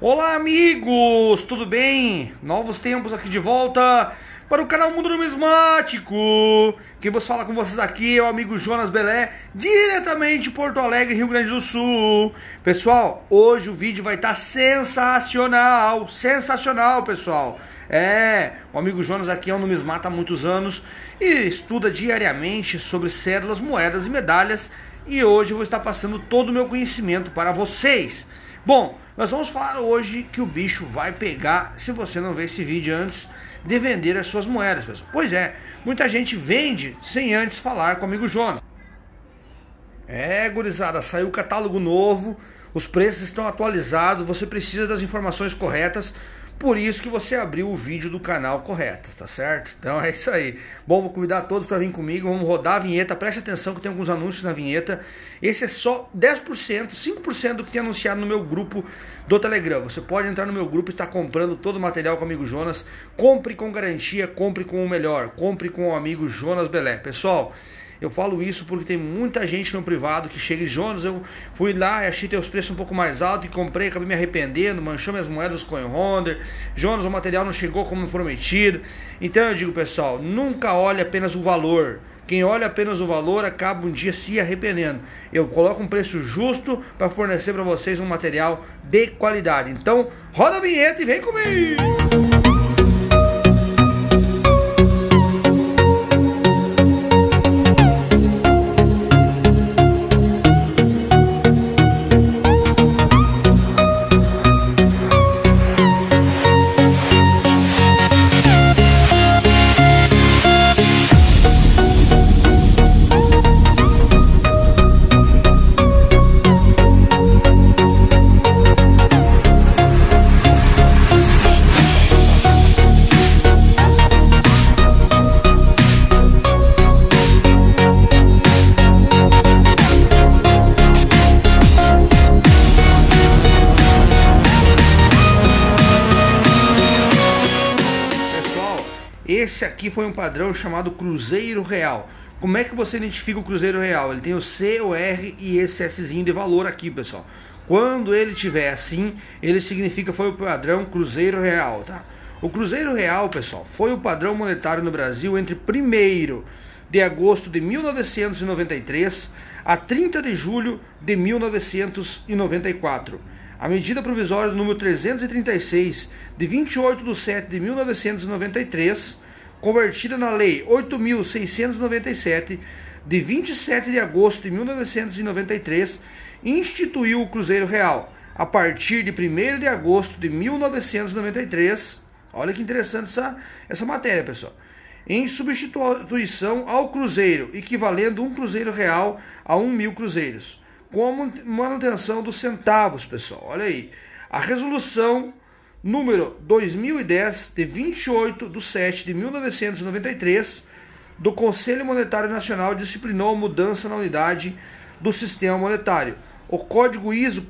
Olá amigos, tudo bem? Novos tempos aqui de volta para o canal Mundo Numismático. Quem vos fala com vocês aqui é o amigo Jonas Belé, diretamente de Porto Alegre, Rio Grande do Sul. Pessoal, hoje o vídeo vai estar sensacional, pessoal. O amigo Jonas aqui é um numismata há muitos anos e estuda diariamente sobre cédulas, moedas e medalhas. E hoje eu vou estar passando todo o meu conhecimento para vocês. Bom, nós vamos falar hoje que o bicho vai pegar se você não ver esse vídeo antes de vender as suas moedas, pessoal. Pois é, muita gente vende sem antes falar com o amigo Jonas. Gurizada, saiu o catálogo novo, os preços estão atualizados, você precisa das informações corretas. Por isso que você abriu o vídeo do canal correto, tá certo? Então é isso aí. Bom, vou convidar todos para vir comigo, vamos rodar a vinheta. Preste atenção que tem alguns anúncios na vinheta. Esse é só 10%, 5% do que tem anunciado no meu grupo do Telegram. Você pode entrar no meu grupo e estar comprando todo o material com o amigo Jonas. Compre com garantia, compre com o melhor, compre com o amigo Jonas Belé. Pessoal, eu falo isso porque tem muita gente no privado que chega e Jonas, eu fui lá e achei teus preços um pouco mais altos e comprei, acabei me arrependendo, manchou minhas moedas com o Honda. Jonas, o material não chegou como prometido. Então eu digo, pessoal, nunca olhe apenas o valor. Quem olha apenas o valor acaba um dia se arrependendo. Eu coloco um preço justo para fornecer para vocês um material de qualidade. Então roda a vinheta e vem comigo! Esse aqui foi um padrão chamado Cruzeiro Real. Como é que você identifica o Cruzeiro Real? Ele tem o C, o R e esse Szinho de valor aqui, pessoal. Quando ele tiver assim, ele significa que foi o padrão Cruzeiro Real, tá? O Cruzeiro Real, pessoal, foi o padrão monetário no Brasil entre 1º de agosto de 1993 a 30 de julho de 1994. A medida provisória número 336, de 28 de setembro de 1993, convertida na Lei 8.697, de 27 de agosto de 1993, instituiu o Cruzeiro Real a partir de 1º de agosto de 1993. Olha que interessante essa matéria, pessoal. Em substituição ao Cruzeiro, equivalendo um Cruzeiro Real a 1.000 cruzeiros, com a manutenção dos centavos, pessoal. Olha aí. A resolução número 2010, de 28 de setembro de 1993, do Conselho Monetário Nacional disciplinou a mudança na unidade do sistema monetário. O código ISO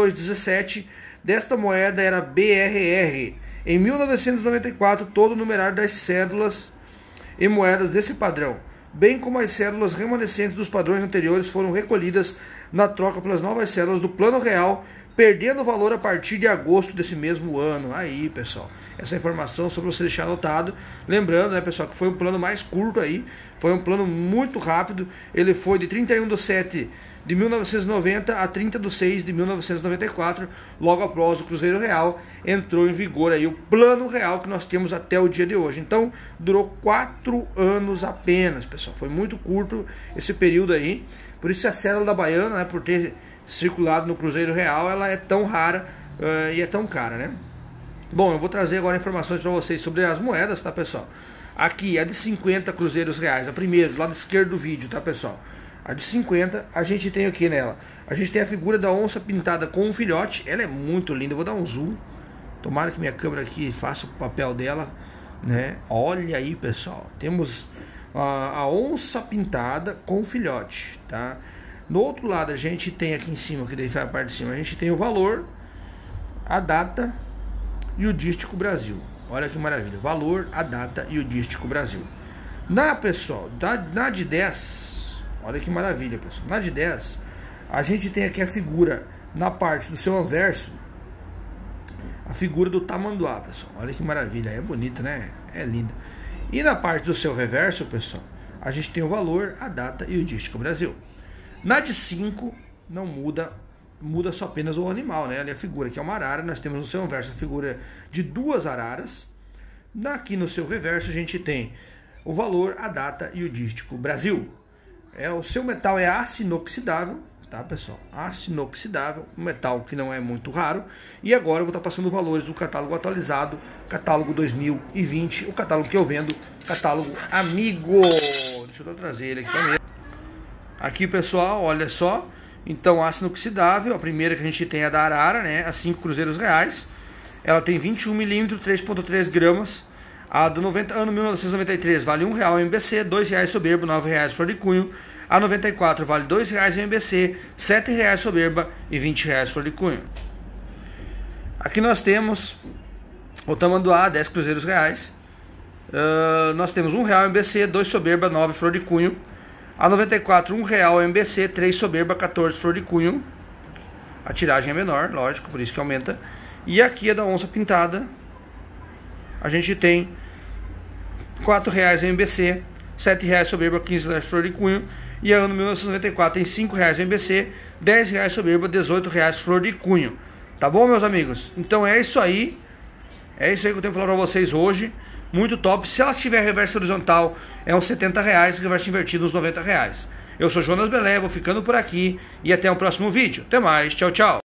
4217 desta moeda era BRR. Em 1994, todo o numerário das cédulas e moedas desse padrão, bem como as cédulas remanescentes dos padrões anteriores, foram recolhidas na troca pelas novas cédulas do Plano Real, perdendo valor a partir de agosto desse mesmo ano. Aí, pessoal, essa informação só para você deixar anotado. Lembrando, né, pessoal, que foi um plano mais curto aí, foi um plano muito rápido. Ele foi de 31 de setembro de 1990 a 30 de 6 de 1994, logo após o Cruzeiro Real, entrou em vigor aí o Plano Real que nós temos até o dia de hoje. Então, durou 4 anos apenas, pessoal. Foi muito curto esse período aí. Por isso a cédula da Baiana, né, por ter circulado no Cruzeiro Real, ela é tão rara e é tão cara, né? Bom, eu vou trazer agora informações para vocês sobre as moedas, tá, pessoal? Aqui, a de 50 cruzeiros reais, a primeira, do lado esquerdo do vídeo, tá, pessoal? A de 50, a gente tem aqui nela, a gente tem a figura da onça pintada com um filhote. Ela é muito linda, eu vou dar um zoom. Tomara que minha câmera aqui faça o papel dela, né? Olha aí, pessoal, temos a onça pintada com filhote, tá? No outro lado a gente tem aqui em cima, que daí vai a parte de cima, a gente tem o valor, a data e o dístico Brasil. Olha que maravilha, valor, a data e o dístico Brasil. Pessoal, na de 10, olha que maravilha, pessoal. Na de 10, a gente tem aqui a figura na parte do seu anverso a figura do tamanduá, pessoal. Olha que maravilha, é bonita, né? É linda. E na parte do seu reverso, pessoal, a gente tem o valor, a data e o dístico Brasil. Na de 5 não muda, muda só apenas o animal, né? Ali a figura que é uma arara, nós temos no seu reverso a figura de 2 araras. Aqui no seu reverso a gente tem o valor, a data e o dístico Brasil. O seu metal é aço inoxidável, tá, pessoal? Aço inoxidável, um metal que não é muito raro. E agora eu vou estar passando os valores do catálogo atualizado, catálogo 2020, o catálogo que eu vendo, catálogo amigo. Deixa eu trazer ele aqui também. Aqui, pessoal, olha só. Então, aço inoxidável, a primeira que a gente tem é da Arara, né? A 5 cruzeiros reais. Ela tem 21 milímetros, 3,3 gramas. A do ano 1993 vale R$1 MBC, R$2 soberba, R$9 flor de cunho. A 94 vale R$2 MBC, R$7 soberba e R$20 flor de cunho. Aqui nós temos o tamanduá, 10 cruzeiros reais. Nós temos R$1 MBC, 2 soberba, 9 flor de cunho. A 94, R$1 MBC, 3 soberba, 14 flor de cunho. A tiragem é menor, lógico, por isso que aumenta. E aqui a da onça pintada, a gente tem R$4 MBC, R$7 soberba, 15 flor de cunho. E a ano 1994 tem R$5 MBC, R$10 soberba, R$18 flor de cunho. Tá bom, meus amigos? Então é isso aí. É isso aí que eu tenho pra falar pra vocês hoje. Muito top. Se ela tiver reverso horizontal, é uns R$70, reverso invertido uns R$90. Eu sou Jonas Belé, vou ficando por aqui e até o próximo vídeo. Até mais, tchau, tchau.